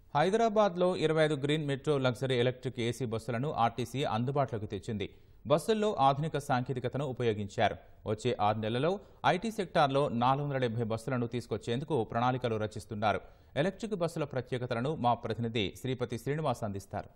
హైదరాబాద్లో 25 green metro luxury electric AC బస్సులను RTC అందుబాటులోకి తెచ్చింది. బస్సుల్లో ఆధునిక సాంకేతికతను ఉపయోగించారు. వచ్చే 6 నెలల్లో ఐటీ సెక్టార్లో 470 బస్సులను తీసుకొచ్చేందుకు ప్రణాళికలు రచిస్తున్నారు. ఎలక్ట్రిక్ బస్సుల ప్రత్యేకతలను మా ప్రతినిధి శ్రీపతి శ్రీనివాస్ అందిస్తారు.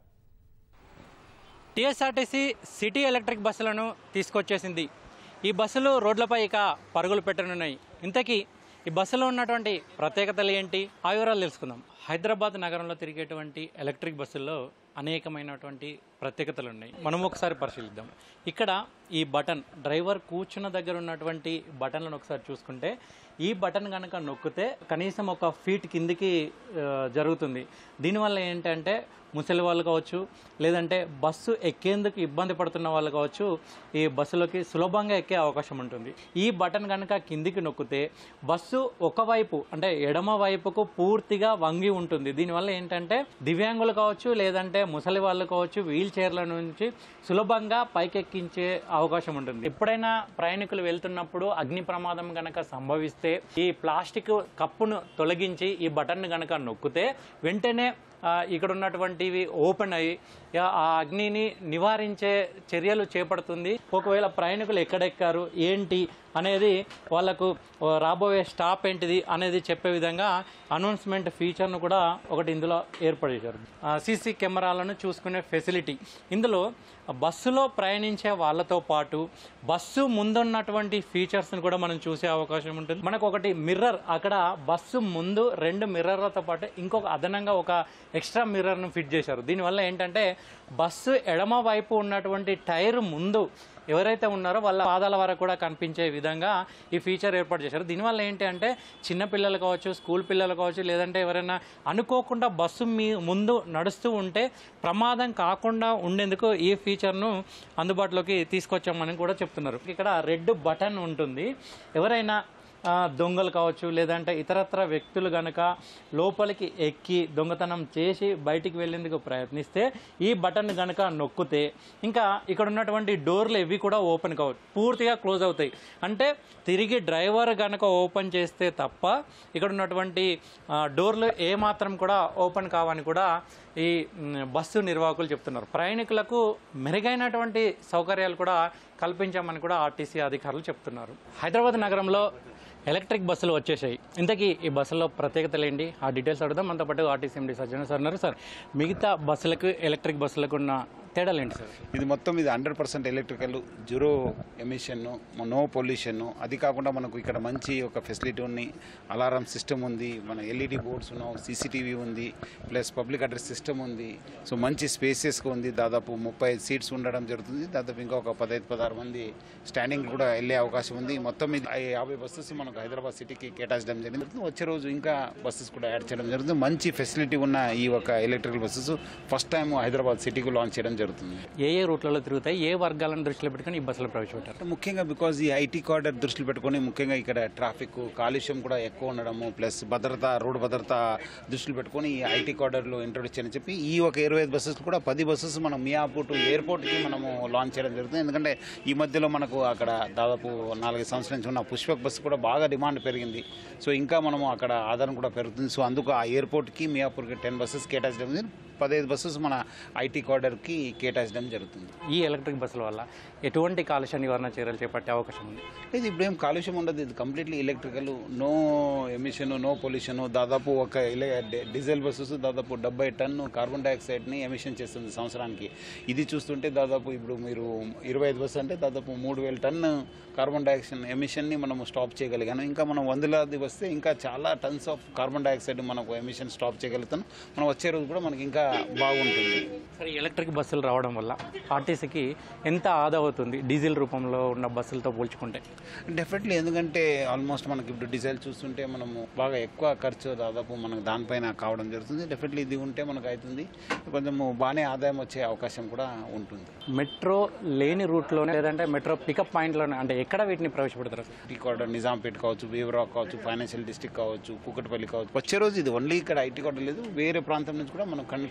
టీఎస్ఆర్టీసీ సిటీ ఎలక్ట్రిక్ బస్సులను తీసుకొచ్చేసింది. ఈ బస్సులు రోడ్లపై ఇక పరుగులు పెట్టనున్నాయి. ఇంతకీ ఈ బస్సులో ఉన్నటువంటి ప్రత్యేకతలు ఏంటి, ఆ వివరాలు తెలుసుకుందాం. హైదరాబాద్ నగరంలో తిరిగేటువంటి ఎలక్ట్రిక్ బస్సుల్లో అనేకమైనటువంటి ప్రత్యేకతలు ఉన్నాయి. మనం ఒకసారి పరిశీలిద్దాం. ఇక్కడ ఈ బటన్, డ్రైవర్ కూర్చున్న దగ్గర ఉన్నటువంటి బటన్లను ఒకసారి చూసుకుంటే, ఈ బటన్ కనుక నొక్కితే కనీసం ఒక ఫీట్ కిందికి జరుగుతుంది. దీనివల్ల ఏంటంటే ముసలి వాళ్ళు కావచ్చు, లేదంటే బస్సు ఎక్కేందుకు ఇబ్బంది పడుతున్న వాళ్ళు కావచ్చు, ఈ బస్సులోకి సులభంగా ఎక్కే అవకాశం ఉంటుంది. ఈ బటన్ కనుక కిందికి నొక్కితే బస్సు ఒకవైపు అంటే ఎడమ వైపుకు పూర్తిగా వంగి ఉంటుంది. దీనివల్ల ఏంటంటే దివ్యాంగులు కావచ్చు, లేదంటే ముసలి వాళ్ళు కావచ్చు, వీల్ చైర్ల నుంచి సులభంగా పైకెక్కించే అవకాశం ఉంటుంది. ఎప్పుడైనా ప్రయాణికులు వెళ్తున్నప్పుడు అగ్ని ప్రమాదం కనుక సంభవిస్తే ఈ ప్లాస్టిక్ కప్పును తొలగించి ఈ బటన్ కనుక నొక్కితే వెంటనే ఇక్కడ ఉన్నటువంటివి ఓపెన్ అయ్యి ఆ అగ్నిని నివారించే చర్యలు చేపడుతుంది. ఒకవేళ ప్రయాణికులు ఎక్కడెక్కారు ఏంటి అనేది వాళ్ళకు రాబోయే స్టాప్ ఏంటిది అనేది చెప్పే విధంగా అనౌన్స్మెంట్ ఫీచర్ను కూడా ఒకటి ఇందులో ఏర్పడేశారు. సీసీ కెమెరాలను చూసుకునే ఫెసిలిటీ ఇందులో బస్సులో ప్రయాణించే వాళ్ళతో పాటు బస్సు ముందున్నటువంటి ఫీచర్స్ని కూడా మనం చూసే అవకాశం ఉంటుంది. మనకు ఒకటి మిర్రర్, అక్కడ బస్సు ముందు 2 మిర్రర్లతో పాటు ఇంకొక అదనంగా ఒక ఎక్స్ట్రా మిర్రర్ను ఫిట్ చేశారు. దీనివల్ల ఏంటంటే బస్సు ఎడమ వైపు ఉన్నటువంటి టైర్ ముందు ఎవరైతే ఉన్నారో వాళ్ళ పాదాల వరకు కూడా కనిపించే విధంగా ఈ ఫీచర్ ఏర్పాటు చేశారు. దీనివల్ల ఏంటి అంటే చిన్నపిల్లలు కావచ్చు, స్కూల్ పిల్లలు కావచ్చు, లేదంటే ఎవరైనా అనుకోకుండా బస్సు ముందు నడుస్తూ ఉంటే ప్రమాదం కాకుండా ఉండేందుకు ఈ ఫీచర్ను అందుబాటులోకి తీసుకొచ్చామని కూడా చెప్తున్నారు. ఇక్కడ రెడ్ బటన్ ఉంటుంది. ఎవరైనా దొంగలు కావచ్చు, లేదంటే ఇతరత్ర వ్యక్తులు కనుక లోపలికి ఎక్కి దొంగతనం చేసి బయటికి వెళ్ళేందుకు ప్రయత్నిస్తే ఈ బటన్ కనుక నొక్కితే ఇంకా ఇక్కడ ఉన్నటువంటి డోర్లు ఇవి కూడా ఓపెన్ కావు, పూర్తిగా క్లోజ్ అవుతాయి. అంటే తిరిగి డ్రైవర్ కనుక ఓపెన్ చేస్తే తప్ప ఇక్కడ ఉన్నటువంటి డోర్లు ఏమాత్రం కూడా ఓపెన్ కావని కూడా ఈ బస్సు నిర్వాహకులు చెప్తున్నారు. ప్రయాణికులకు మెరుగైనటువంటి సౌకర్యాలు కూడా కల్పించామని కూడా ఆర్టీసీ అధికారులు చెప్తున్నారు. హైదరాబాద్ నగరంలో ఎలక్ట్రిక్ బస్సులు వచ్చేసాయి. ఇంతకీ ఈ బస్సులో ప్రత్యేకతలు ఏంటి, ఆ డీటెయిల్స్ అడుగుదాం. మనతో పాటు ఆర్టీసీ ఎండీ సజ్జన సార్ ఉన్నారు. సార్, మిగతా బస్సులకు ఎలక్ట్రిక్ బస్సులకు ఉన్న తేడాలు ఏంటి సార్? ఇది 100% electrical, zero emission, no pollution. అది కాకుండా మనకు ఇక్కడ మంచి ఒక ఫెసిలిటీ ఉంది. అలారం సిస్టమ్ ఉంది, మన ఎల్ఈడి బోర్డ్స్ ఉన్నాయి, సీసీటీవీ ఉంది, ప్లస్ పబ్లిక్ అడ్రస్ సిస్టమ్ ఉంది. సో మంచి స్పేసెస్గా ఉంది. దాదాపు 35 సీట్స్ ఉండడం జరుగుతుంది. దాదాపు ఇంకొక 15-16 మంది స్టాండింగ్ కూడా వెళ్ళే అవకాశం ఉంది. మొత్తం ఇది 50 బస్సెస్ మనకు హైదరాబాద్ సిటీకి కేటాయించడం జరిగింది. వచ్చే రోజు ఇంకా బస్సెస్ కూడా యాడ్ చేయడం జరుగుతుంది. మంచి ఫెసిలిటీ ఉన్న ఈ ఒక electrical buses first time Hyderabad సిటీకి లాంచ్ చేయడం జరుగుతుంది. ఏ రూట్లలో తిరుగుతాయి, ఏ వర్గాలను దృష్టిలో పెట్టుకుని ఈ బస్సులు ప్రవేశపెట్టారు? ముఖ్యంగా బికాజ్ ఈ ఐటీ కార్డర్ దృష్టిలో పెట్టుకుని ముఖ్యంగా ఇక్కడ ట్రాఫిక్ కాలుష్యం కూడా ఎక్కువ ఉండడము, ప్లస్ భద్రత, రోడ్డు భద్రత దృష్టిలో పెట్టుకుని ఈ ఐటీ కార్డర్లు ఇంట్రొడ్యూస్ చేయని చెప్పి ఈ ఒక 25 బస్సెస్ కూడా 10 బస్సెస్ మనం మియాపూర్ టు ఎయిర్పోర్ట్కి మనము లాంచ్ చేయడం జరుగుతుంది. ఎందుకంటే ఈ మధ్యలో మనకు అక్కడ దాదాపు 4 సంవత్సరాల నుంచి ఉన్న పుష్పక్ బస్సు కూడా బాగా డిమాండ్ పెరిగింది. సో ఇంకా మనము అక్కడ ఆధారం కూడా పెరుగుతుంది. సో అందుకు ఆ ఎయిర్పోర్ట్కి మియాపూర్కి 10 బస్సెస్ కేటాయించడం జరిగింది. 15 బస్సెస్ మన ఐటీ కార్డర్కి కేటాయించడం జరుగుతుంది. ఈ ఎలక్ట్రిక్ బస్సుల వల్ల ఎటువంటి కాలుష్య నివారణ చర్యలు చేపట్టే అవకాశం ఉంది? ఇది ఇప్పుడు ఏం కాలుష్యం ఉండదు. ఇది completely electrical, no emission, no pollution. దాదాపు ఒక డీజిల్ బస్సెస్ దాదాపు 70 టన్ను కార్బన్ డైఆక్సైడ్ని ఎమిషన్ చేస్తుంది సంవత్సరానికి. ఇది చూస్తుంటే దాదాపు ఇప్పుడు మీరు 25 బస్సు అంటే దాదాపు 3000 టన్ను కార్బన్ డైఆక్సైడ్ ఎమిషన్ని మనము స్టాప్ చేయగలిగాను. ఇంకా మనం 100ది వస్తే ఇంకా చాలా టన్స్ ఆఫ్ కార్బన్ డైఆక్సైడ్ మనకు ఎమిషన్ స్టాప్ చేయగలుగుతాం. మనం వచ్చే రోజు కూడా మనకి ఇంకా బాగుంటుంది. సరే, ఎలక్ట్రిక్ బస్సులు రావడం వల్ల ఆర్టీసీకి ఎంత ఆదా అవుతుంది డీజిల్ రూపంలో ఉన్న బస్సులతో పోల్చుకుంటే? డెఫినెట్లీ, ఎందుకంటే ఆల్మోస్ట్ మనకి ఇప్పుడు డీజిల్ చూస్తుంటే మనము బాగా ఎక్కువ ఖర్చు దాదాపు మనకు దానిపైన కావడం జరుగుతుంది. డెఫినెట్లీ ఇది ఉంటే మనకు అవుతుంది, కొంచెము బాగానే ఆదాయం వచ్చే అవకాశం కూడా ఉంటుంది. మెట్రో లేని రూట్లోనే లేదంటే మెట్రో పికప్ పాయింట్లోనే అంటే ఎక్కడ వీటిని ప్రవేశపెడతారు? ఐటీ కార్డర్ నిజాంపేట కావచ్చు, వేవరాక్ కావచ్చు, ఫైనాన్షియల్ డిస్ట్రిక్ట్ కావచ్చు, కూకట్పల్లి కావచ్చు. వచ్చే రోజు ఇది ఓన్లీ ఇక్కడ ఐటీ కార్డర్ లేదు, వేరే ప్రాంతం నుంచి కూడా మనం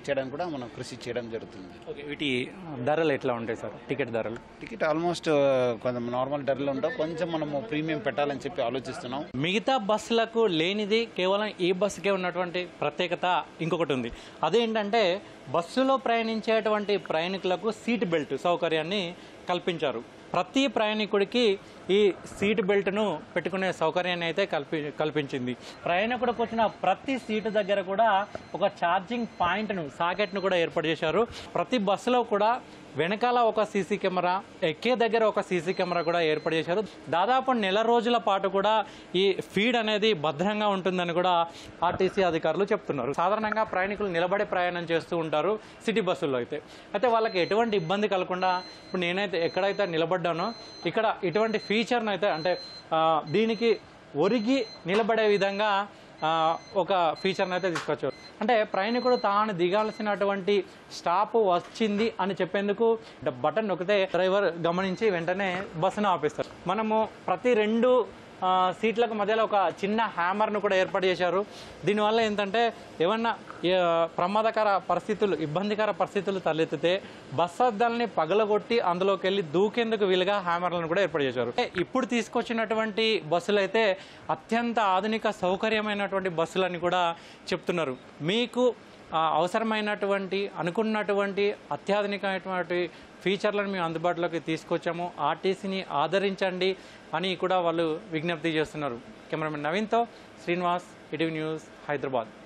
ప్రొటెక్ట్ చేయడానికి కూడా మనం కృషి చేయడం జరుగుతుంది. ఓకే, వీటి ధరలు ఎట్లా ఉంటాయి సార్? టికెట్ ధరలు? టికెట్ ఆల్మోస్ట్ కొంచెం నార్మల్ ధరలు ఉంటాం, కొంచెం మనము ప్రీమియం పెట్టాలని చెప్పి ఆలోచిస్తున్నాం. మిగతా బస్సులకు లేనిది కేవలం ఈ బస్సుకే ఉన్నటువంటి ప్రత్యేకత ఇంకొకటి ఉంది. అదేంటంటే బస్సులో ప్రయాణించేటువంటి ప్రయాణికులకు సీట్ బెల్ట్ సౌకర్యాన్ని కల్పించారు. ప్రతి ప్రయాణికుడికి ఈ సీట్ బెల్ట్ను పెట్టుకునే సౌకర్యాన్ని అయితే కల్పించింది. ప్రయాణికుడికి వచ్చిన ప్రతి సీటు దగ్గర కూడా ఒక ఛార్జింగ్ పాయింట్ను, సాకెట్ను కూడా ఏర్పాటు చేశారు. ప్రతి బస్సులో కూడా వెనకాల ఒక సీసీ కెమెరా, ఎక్కే దగ్గర ఒక సీసీ కెమెరా కూడా ఏర్పాటు చేశారు. దాదాపు నెల రోజుల పాటు కూడా ఈ ఫీడ్ అనేది భద్రంగా ఉంటుందని కూడా ఆర్టీసీ అధికారులు చెప్తున్నారు. సాధారణంగా ప్రయాణికులు నిలబడే ప్రయాణం చేస్తూ ఉంటారు సిటీ బస్సుల్లో అయితే వాళ్ళకి ఎటువంటి ఇబ్బంది కలగకుండా ఇప్పుడు నేనైతే ఎక్కడైతే నిలబడ్డానో ఇక్కడ ఇటువంటి ఫీచర్ను అయితే అంటే దీనికి ఒరిగి నిలబడే విధంగా ఒక ఫీచర్ని అయితే తీసుకొచ్చారు. అంటే ప్రయాణికుడు తాను దిగాల్సినటువంటి స్టాప్ వచ్చింది అని చెప్పేందుకు బటన్ నొక్కితే డ్రైవర్ గమనించి వెంటనే బస్సును ఆపేస్తారు. మనము ప్రతి 2 సీట్లకు మధ్యలో ఒక చిన్న హ్యామర్ను కూడా ఏర్పాటు చేశారు. దీనివల్ల ఏంటంటే ఏమన్నా ప్రమాదకర పరిస్థితులు, ఇబ్బందికర పరిస్థితులు తలెత్తితే బస్సు అద్దాలని పగలగొట్టి అందులోకి వెళ్ళి దూకేందుకు వీలుగా హ్యామర్లను కూడా ఏర్పాటు చేశారు. ఇప్పుడు తీసుకొచ్చినటువంటి బస్సులు అయితే అత్యంత ఆధునిక సౌకర్యమైనటువంటి బస్సులని కూడా చెప్తున్నారు. మీకు అవసరమైనటువంటి అనుకున్నటువంటి అత్యాధునికమైనటువంటి ఫీచర్లను మేము అందుబాటులోకి తీసుకొచ్చాము. ఆర్టీసీని ఆదరించండి అని కూడా వాళ్ళు విజ్ఞప్తి చేస్తున్నారు. కెమెరామెన్ నవీన్తో శ్రీనివాస్, ఈటీవీ న్యూస్, హైదరాబాద్.